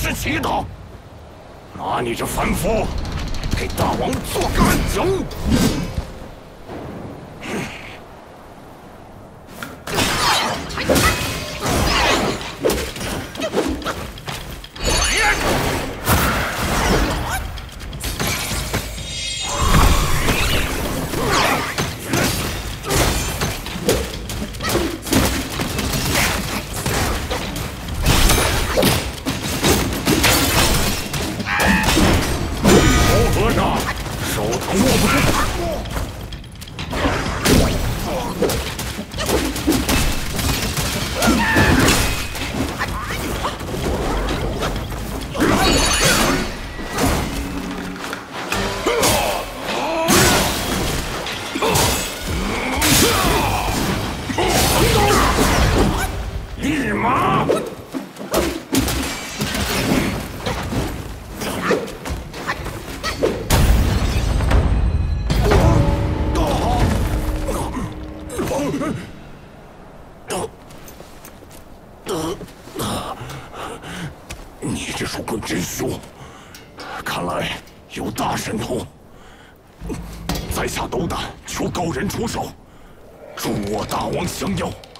是祈祷。拿你这凡夫，给大王做个暗刑！你这属棍真凶，看来有大神通。在下斗胆求高人出手，助我大王降妖。